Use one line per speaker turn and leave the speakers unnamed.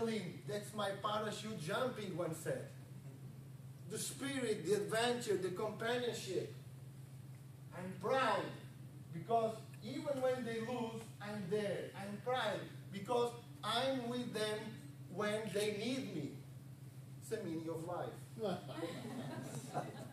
adrenaline, that's my parachute jumping, one said. The spirit, the adventure, the companionship. I'm proud because even when they lose, I'm there. I'm proud because I'm with them when they need me. It's the meaning of life.